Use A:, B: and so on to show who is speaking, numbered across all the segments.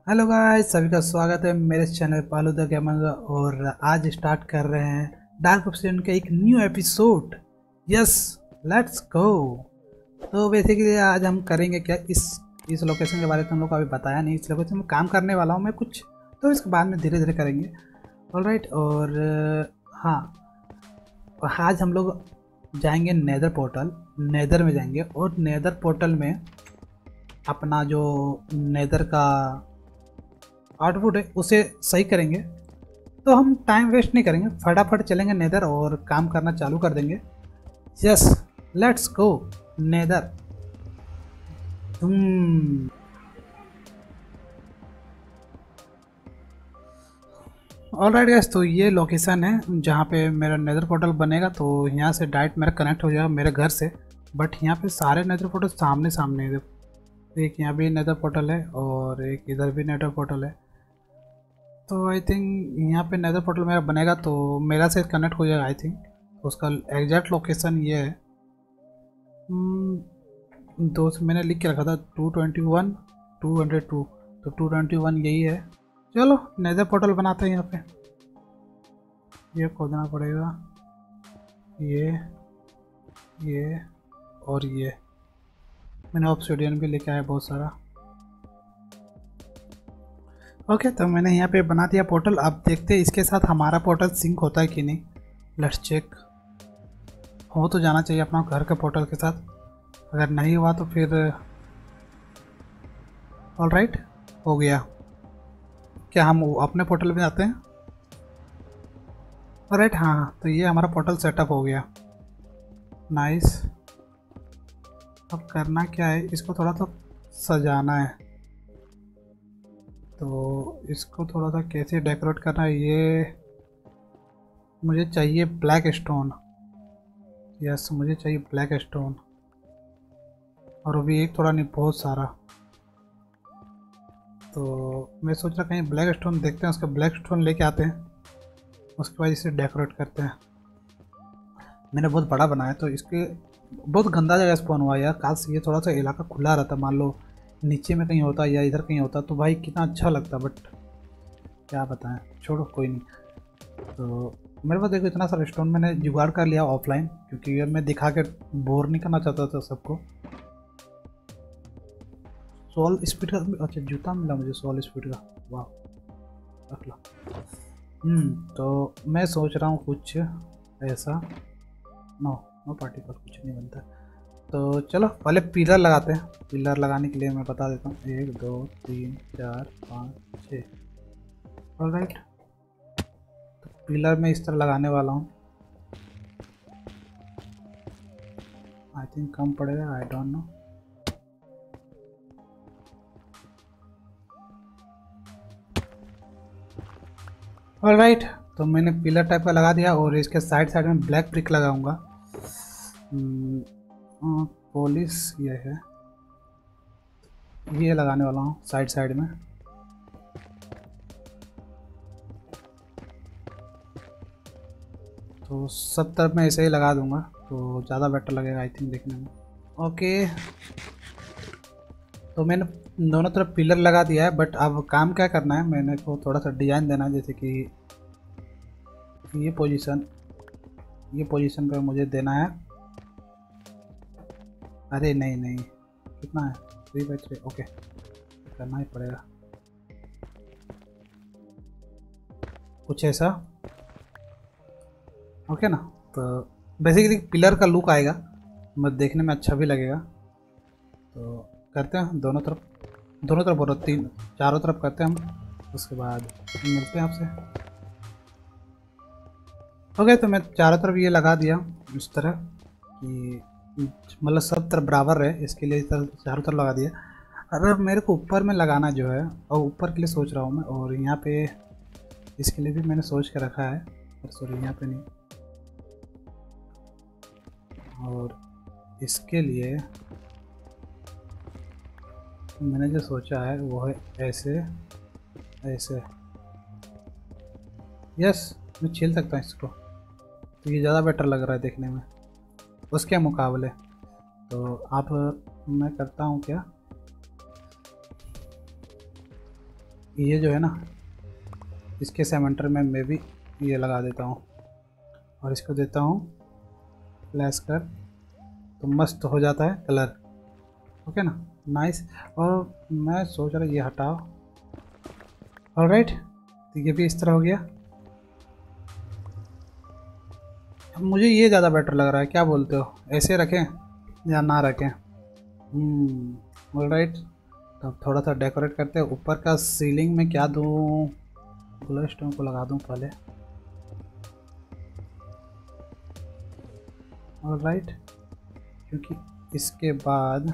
A: Hello guys, सभी का स्वागत है मेरे चैनल पालू द गेमर। और आज स्टार्ट कर रहे हैं डार्क ऑब्सिडियन का एक new episode. Yes, let's go. तो बेसिकली आज हम करेंगे क्या, इस लोकेशन के बारे में हम लोग को अभी बताया नहीं। इस लोकेशन में काम करने वाला हूँ मैं कुछ, तो इसके बाद में धीरे धीरे करेंगे। ऑलराइट। और हाँ, आज हम लोग जाएंगे नेदर पोर्टल। नेदर में जाएंगे और नेदर पोर्टल में अपना जो नेदर का आउटपुट है उसे सही करेंगे। तो हम टाइम वेस्ट नहीं करेंगे, फटाफट चलेंगे नेदर और काम करना चालू कर देंगे। Yes, let's go nether. Alright guys, तो ये लोकेशन है जहाँ पे मेरा नेदर पोर्टल बनेगा। तो यहाँ से डायरेक्ट मेरा कनेक्ट हो जाएगा मेरे घर से। बट यहाँ पे सारे नेदर पोर्टल सामने सामने है। एक यहाँ भी नेदर पोर्टल है और एक इधर भी नेदर पोर्टल है। तो आई थिंक यहाँ पे नेदर पोर्टल मेरा बनेगा तो मेरा से कनेक्ट हो जाएगा आई थिंक। उसका एग्जैक्ट लोकेशन ये है। दोस्त मैंने लिख के रखा था 221 202, तो 221 यही है। चलो नेदर पोर्टल बनाते हैं। यहाँ पे ये खोदना पड़ेगा, ये और ये। मैंने ऑब्सिडियन भी लेके आया बहुत सारा। ओके, तो मैंने यहाँ पे बना दिया पोर्टल। अब देखते हैं इसके साथ हमारा पोर्टल सिंक होता है कि नहीं। Let's check. हो तो जाना चाहिए अपना घर के पोर्टल के साथ। अगर नहीं हुआ तो फिर ऑलराइट, हो गया। क्या हम अपने पोर्टल में जाते हैं? ऑलराइट, हाँ, तो ये हमारा पोर्टल सेटअप हो गया। नाइस। अब करना क्या है, इसको थोड़ा सा सजाना है। तो इसको थोड़ा सा कैसे डेकोरेट करना है, ये मुझे चाहिए ब्लैक स्टोन। यस, मुझे चाहिए ब्लैक स्टोन। और अभी एक थोड़ा नहीं, बहुत सारा। तो मैं सोच रहा कहीं ब्लैक स्टोन देखते हैं, उसका ब्लैक स्टोन लेके आते हैं, उसके बाद इसे डेकोरेट करते हैं। मैंने बहुत बड़ा बनाया तो इसके बहुत गंदा जगह स्पॉन हुआ यार। काश ये थोड़ा सा इलाका खुला रहता, मान लो नीचे में कहीं होता या इधर कहीं होता तो भाई कितना अच्छा लगता। बट क्या बताएं, छोड़ो, कोई नहीं। तो मेरे पास देखो इतना सारा स्टोन मैंने जुगाड़ कर लिया ऑफलाइन, क्योंकि मैं दिखा के बोर नहीं करना चाहता था सबको। सोल स्पीड का, अच्छा जूता मिला मुझे सोल स्पीड का, वाह, रख लो। तो मैं सोच रहा हूँ कुछ ऐसा। नो नो पार्टिकल, कुछ नहीं बनता। तो चलो पहले पिलर लगाते हैं। पिलर लगाने के लिए मैं बता देता हूँ, 1 2 3 4 5 6। ऑलराइट, तो पिलर मैं इस तरह लगाने वाला हूँ। आई थिंक कम पड़ेगा, आई डोंट नो। ऑलराइट, तो मैंने पिलर टाइप का लगा दिया और इसके साइड साइड में ब्लैक ब्रिक लगाऊंगा। पॉलिश ये है, ये लगाने वाला हूँ साइड साइड में। तो सब तरफ मैं ऐसे ही लगा दूंगा तो ज़्यादा बेटर लगेगा आई थिंक देखने में। ओके, तो मैंने दोनों तरफ पिलर लगा दिया है। बट अब काम क्या करना है, मैंने को थोड़ा सा डिज़ाइन देना है। जैसे कि ये पोजीशन पे मुझे देना है। अरे नहीं नहीं, कितना है, 3/3। ओके, करना ही पड़ेगा कुछ ऐसा। ओके ना, तो बेसिकली पिलर का लुक आएगा, मतलब देखने में अच्छा भी लगेगा। तो करते हैं दोनों तरफ बोलो, 3 चारों तरफ करते हैं हम, उसके बाद मिलते हैं आपसे। ओके, तो मैं चारों तरफ ये लगा दिया इस तरह कि मतलब सब तरफ बराबर रहे, इसके लिए इस तरह चारों तरफ लगा दिया। अरे मेरे को ऊपर में लगाना जो है, और ऊपर के लिए सोच रहा हूँ मैं। और यहाँ पे इसके लिए भी मैंने सोच के रखा है, पर सॉरी यहाँ पे नहीं। और इसके लिए मैंने जो सोचा है वो है ऐसे ऐसे। यस, मैं छील सकता हूँ इसको, तो ये ज़्यादा बेटर लग रहा है देखने में उसके मुकाबले। तो अब मैं करता हूँ क्या, ये जो है ना, इसके सेमेंटर में मैं भी ये लगा देता हूँ और इसको देता हूँ फ्लैश कर, तो मस्त हो जाता है कलर। ओके ना, नाइस। और मैं सोच रहा ये हटाओ। ऑलराइट, तो ये भी इस तरह हो गया। मुझे ये ज़्यादा बेटर लग रहा है, क्या बोलते हो, ऐसे रखें या ना रखें? ऑलराइट, तब थोड़ा सा डेकोरेट करते हैं। ऊपर का सीलिंग में क्या दूँ? ग्लो स्टोन को लगा दूँ पहले। ऑलराइट, क्योंकि इसके बाद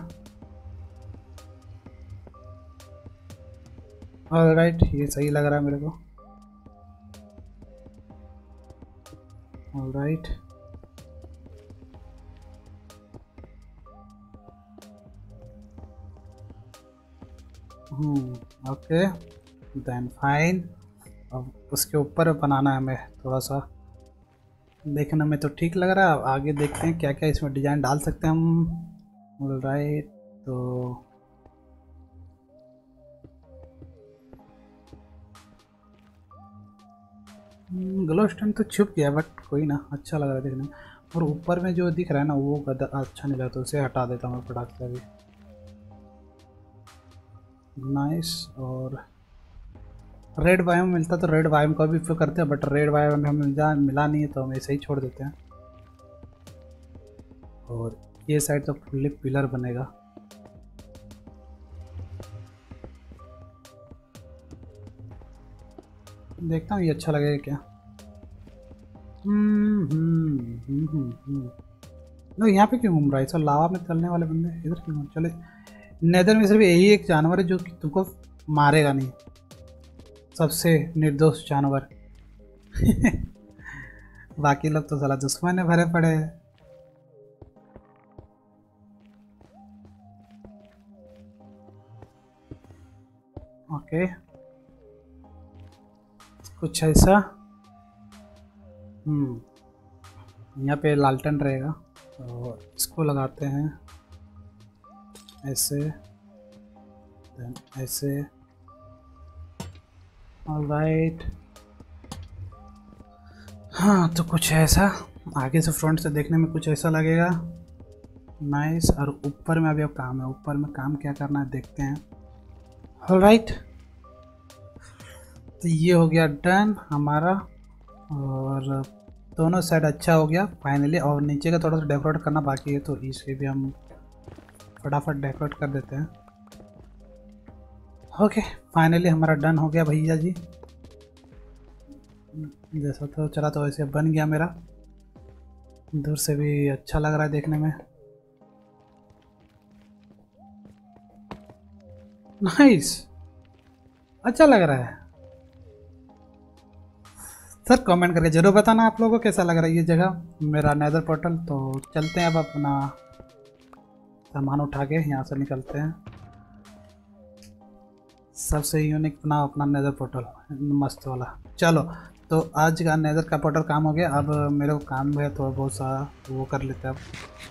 A: ऑलराइट ये सही लग रहा है मेरे को। Alright, okay then fine. अब उसके ऊपर बनाना है हमें थोड़ा सा। देखने में तो ठीक लग रहा है, अब आगे देखते हैं क्या क्या इसमें डिज़ाइन डाल सकते हैं हम। ऑलराइट, तो ग्लो स्टोन तो छुप गया, बट कोई ना, अच्छा लग रहा है देखने में। और ऊपर में जो दिख रहा है ना वो अच्छा नहीं लगता, उसे हटा देता हूँ प्रोडक्ट से भी। नाइस। और रेड वाइम मिलता तो रेड वाइम का भी उपयोग करते हैं, बट रेड वाइम हमें मिला नहीं है तो हम ऐसे ही छोड़ देते हैं। और ये साइड तो फुल्ली पिलर बनेगा। देखता हूँ ये अच्छा लगेगा क्या। नो, यहाँ पे क्यों घूम रहा है सब लावा में चलने वाले बंदे, इधर क्यों घूम चले? नेदर में सिर्फ यही एक जानवर है जो कि तुमको मारेगा नहीं, सबसे निर्दोष जानवर। बाकी लोग तो साला दुश्मन है भरे पड़े हैं। ओके, कुछ ऐसा। यहाँ पे लालटेन रहेगा तो इसको लगाते हैं ऐसे, देन ऐसे। ऑलराइट, हाँ तो कुछ ऐसा आगे से फ्रंट से देखने में कुछ ऐसा लगेगा। नाइस। और ऊपर में अभी अब काम है, ऊपर में काम क्या करना है देखते हैं। ऑलराइट, तो ये हो गया डन हमारा, और दोनों साइड अच्छा हो गया फाइनली। और नीचे का थोड़ा सा डेकोरेट करना बाकी है, तो इसे भी हम फटाफट डेकोरेट कर देते हैं। ओके, फाइनली हमारा डन हो गया भैया जी। जैसा तो चला तो वैसे बन गया मेरा, दूर से भी अच्छा लग रहा है देखने में। नाइस, अच्छा लग रहा है। सर कमेंट करके ज़रूर बताना आप लोगों को कैसा लग रहा है ये जगह, मेरा नेदर पोर्टल। तो चलते हैं अब अपना सामान उठा के यहाँ से निकलते हैं। सबसे यूनिक बनाओ अपना नेदर पोर्टल, मस्त वाला। चलो, तो आज का नेदर का पोर्टल काम हो गया। अब मेरे को काम है थोड़ा बहुत सारा, वो कर लेते हैं अब।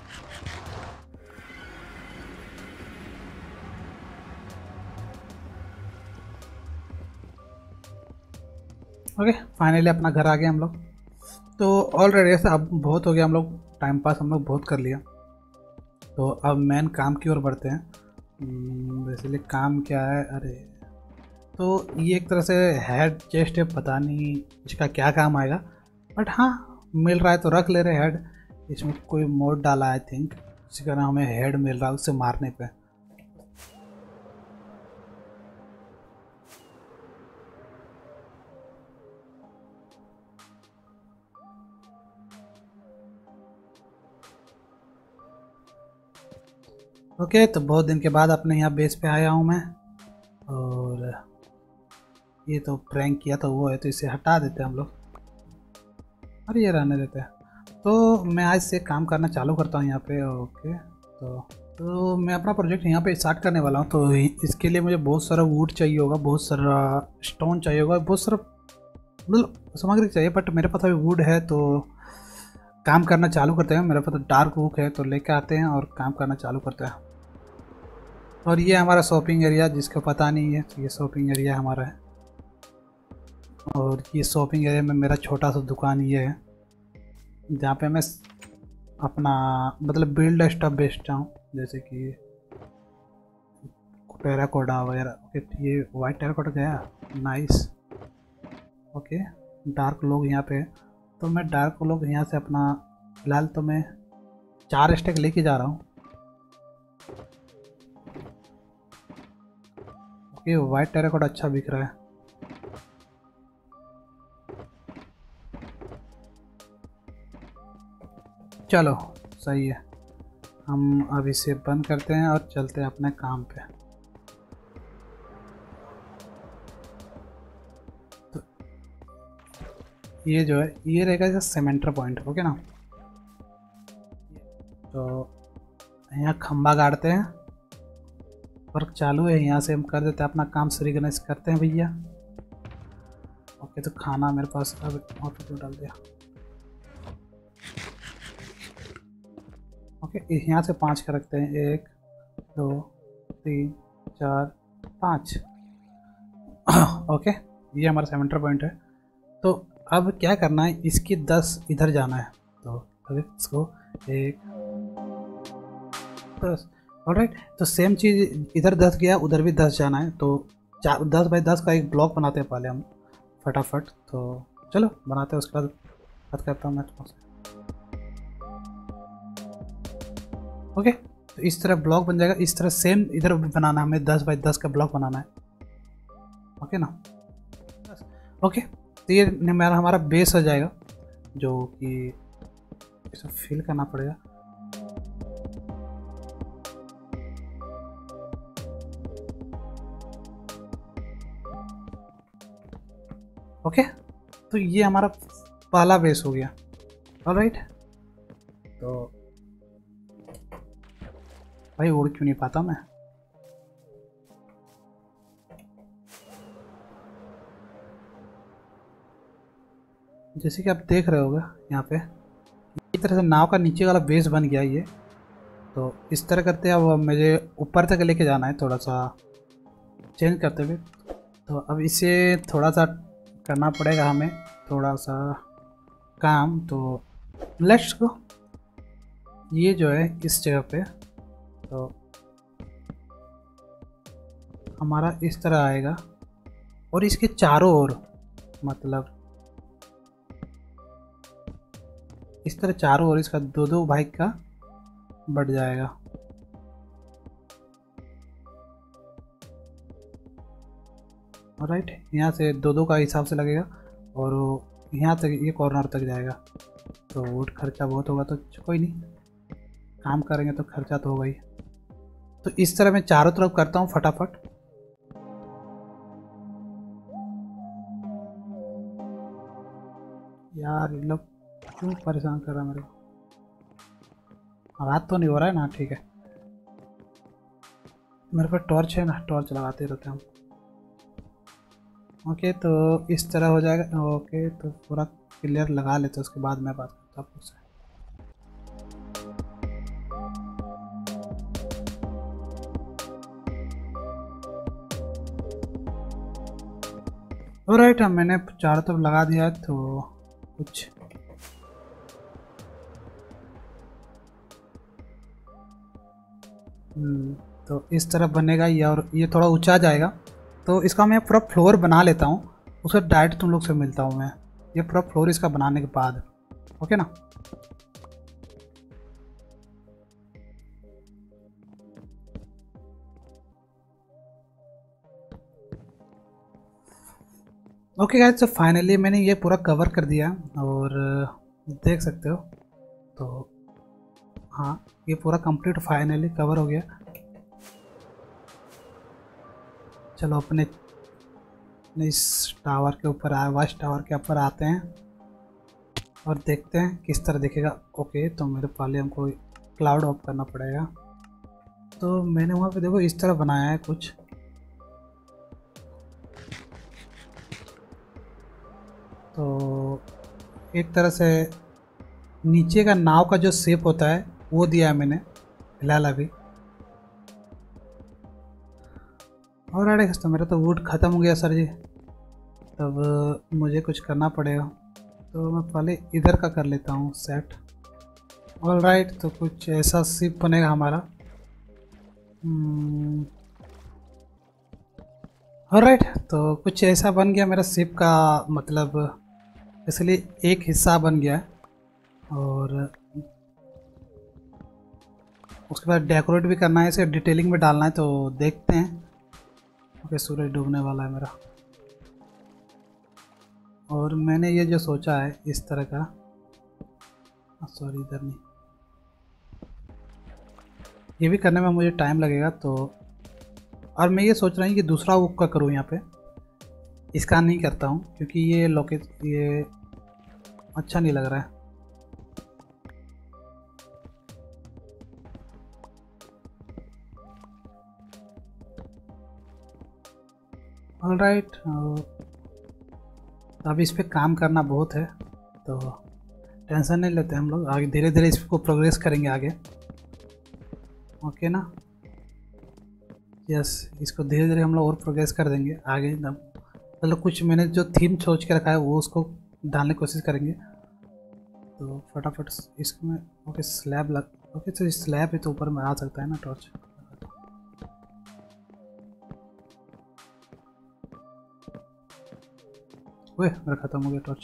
A: ओके, फाइनली अपना घर आ गए हम लोग। तो ऑलरेडी ऐसा अब बहुत हो गया, हम लोग टाइम पास हम लोग बहुत कर लिया। तो अब मेन काम की ओर बढ़ते हैं। बेसिकली काम क्या है, अरे तो ये एक तरह से हेड चेस्ट है, पता नहीं इसका क्या काम आएगा, बट हाँ मिल रहा है तो रख ले रहे हेड। इसमें कोई मोड डाला है आई थिंक, इसी कारण हमें हेड मिल रहा है उससे मारने पे। ओके, तो बहुत दिन के बाद अपने यहाँ बेस पे आया हूँ मैं, और ये तो प्रैंक किया था वो है, तो इसे हटा देते हैं हम लोग, और ये रहने देते हैं। तो मैं आज से काम करना चालू करता हूँ यहाँ पे। ओके, तो मैं अपना प्रोजेक्ट यहाँ पे स्टार्ट करने वाला हूँ। तो इसके लिए मुझे बहुत सारा वुड चाहिए होगा, बहुत सारा स्टोन चाहिए होगा, बहुत सारा मतलब सामग्री चाहिए, बट मेरे पास अभी वुड है। तो काम करना चालू करते हैं। मेरे पास डार्क वुड है, तो लेके आते हैं और काम करना चालू करते हैं। और ये हमारा शॉपिंग एरिया, जिसको पता नहीं है, तो ये शॉपिंग एरिया हमारा है। और ये शॉपिंग एरिया में मेरा छोटा सा दुकान ये है, जहाँ पे मैं अपना मतलब बिल्ड स्टफ बेचता हूँ, जैसे कि टेराकोटा वगैरह। ओके, ये वाइट टेराकोटा गया, नाइस। ओके, डार्क लोग यहाँ पे, तो मैं डार्क लोग यहाँ से अपना फिलहाल तो मैं 4 स्टेक लेके जा रहा हूँ। ओके, वाइट टेराकोटा अच्छा बिक रहा है। चलो सही है, हम अब इसे बंद करते हैं और चलते हैं अपने काम पे। तो ये जो है ये रहेगा जैसे सेमेंटर पॉइंट, ओके ना। तो यहाँ खंबा गाड़ते हैं, वर्क चालू है, यहाँ से हम कर देते हैं अपना काम। श्री गणेश करते हैं भैया। ओके, तो खाना मेरे पास अब वहाँ पे डाल दिया। ओके, यहाँ से 5 का रखते हैं, 1 2 3 4 5। ओके, ये हमारा सेमेंटर पॉइंट है। तो अब क्या करना है, इसकी 10 इधर जाना है। तो अगर इसको 1 10, ऑलराइट। तो सेम चीज़ इधर 10 गया, उधर भी 10 जाना है। तो 10 बाई 10 का एक ब्लॉक बनाते हैं पहले हम फटाफट। तो चलो बनाते हैं, उसके बाद बात करता हूँ मैं तुमसे। ओके, तो इस तरह ब्लॉक बन जाएगा। इस तरह सेम इधर भी बनाना है हमें, 10 बाई 10 का ब्लॉक बनाना है। ओके ना। ओके, तो ये मेरा हमारा बेस हो जाएगा, जो कि इसे फिल करना पड़ेगा। ओके, तो ये हमारा पहला बेस हो गया। ऑलराइट, तो भाई उड़ क्यों नहीं पाता मैं। जैसे कि आप देख रहे होगे यहाँ पे इस तरह से नाव का नीचे वाला बेस बन गया ये। तो इस तरह करते हैं, अब मुझे ऊपर तक लेके जाना है, थोड़ा सा चेंज करते हुए। तो अब इसे थोड़ा सा करना पड़ेगा हमें, थोड़ा सा काम। तो लेट्स गो, ये जो है इस जगह पे तो हमारा इस तरह आएगा, और इसके चारों ओर मतलब इस तरह चारों ओर इसका 2-2 भाई का बढ़ जाएगा। राइट, यहाँ से 2-2 का हिसाब से लगेगा, और यहाँ तक ये कॉर्नर तक जाएगा। तो वुड खर्चा बहुत होगा, तो कोई नहीं, काम करेंगे तो खर्चा तो होगा ही। तो इस तरह मैं चारों तरफ करता हूँ फटाफट। यार ये लोग क्यों परेशान कर रहा है मेरे को। आवाज़ तो नहीं हो रहा है ना, ठीक है। मेरे पास टॉर्च है ना, टॉर्च लगाते रहते हैं हम। ओके, तो इस तरह हो जाएगा। ओके, तो पूरा क्लियर लगा लेते, उसके बाद मैं बात करता हूँ आपसे। ऑलराइट, मैंने चारों तरफ लगा दिया है। तो कुछ तो इस तरह बनेगा ये, और ये थोड़ा ऊंचा जाएगा। तो इसका मैं पूरा फ्लोर बना लेता हूँ, उसके डायरेक्ट तुम लोग से मिलता हूँ मैं, ये पूरा फ्लोर इसका बनाने के बाद। ओके ना। ओके गाइस, तो फाइनली मैंने ये पूरा कवर कर दिया, और देख सकते हो। तो हाँ, ये पूरा कंप्लीट फाइनली कवर हो गया। चलो अपने इस टावर के ऊपर आए, वाच टावर के ऊपर आते हैं और देखते हैं किस तरह दिखेगा। ओके, तो मेरे पहले हमको क्लाउड ऑफ करना पड़ेगा। तो मैंने वहाँ पे देखो इस तरह बनाया है कुछ। तो एक तरह से नीचे का नाव का जो शेप होता है वो दिया है मैंने फिलहाल अभी। और अरे तो मेरा तो वुड ख़त्म हो गया सर जी। तब मुझे कुछ करना पड़ेगा, तो मैं पहले इधर का कर लेता हूँ सेट। ऑलराइट, तो कुछ ऐसा शिप बनेगा हमारा। ऑलराइट, तो कुछ ऐसा बन गया मेरा शिप का, मतलब इसलिए एक हिस्सा बन गया है। और उसके बाद डेकोरेट भी करना है, इसे डिटेलिंग में डालना है, तो देखते हैं। ओके, सूरज डूबने वाला है मेरा। और मैंने ये जो सोचा है इस तरह का, सॉरी इधर नहीं, ये भी करने में मुझे टाइम लगेगा। तो और मैं ये सोच रहा हूँ कि दूसरा वो का करूँ यहाँ पे, इसका नहीं करता हूँ क्योंकि ये अच्छा नहीं लग रहा है। ऑलराइट, अब इस पे काम करना बहुत है, तो टेंशन नहीं लेते हम लोग, आगे धीरे धीरे इसको प्रोग्रेस करेंगे आगे। ओके ना, यस, इसको धीरे धीरे हम लोग और प्रोग्रेस कर देंगे आगे। मतलब कुछ मैंने जो थीम सोच के रखा है वो उसको डालने की कोशिश करेंगे। तो फटाफट इसमें, ओके स्लैब लग, ओके तो स्लैब है तो ऊपर में आ सकता है ना टॉर्च। ओए मेरा ख़त्म हो गया टॉर्च।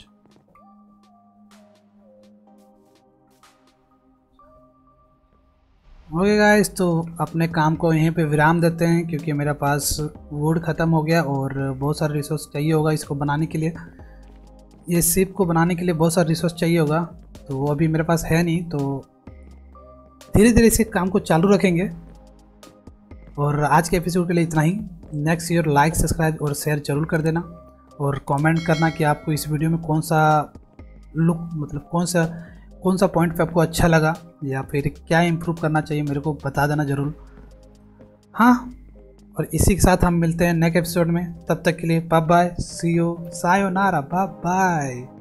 A: ओके गाइस, तो अपने काम को यहीं पे विराम देते हैं क्योंकि मेरा पास वुड ख़त्म हो गया और बहुत सारा रिसोर्स चाहिए होगा इसको बनाने के लिए। ये शिप को बनाने के लिए बहुत सारा रिसोर्स चाहिए होगा, तो वो अभी मेरे पास है नहीं, तो धीरे धीरे इस काम को चालू रखेंगे। और आज के एपिसोड के लिए इतना ही। नेक्स्ट ईयर लाइक, सब्सक्राइब और शेयर जरूर कर देना, और कमेंट करना कि आपको इस वीडियो में कौन सा लुक, मतलब कौन सा पॉइंट पे आपको अच्छा लगा, या फिर क्या इम्प्रूव करना चाहिए मेरे को बता देना ज़रूर। हाँ, और इसी के साथ हम मिलते हैं नेक्स्ट एपिसोड में। तब तक के लिए bye bye, see you, sayonara, bye bye.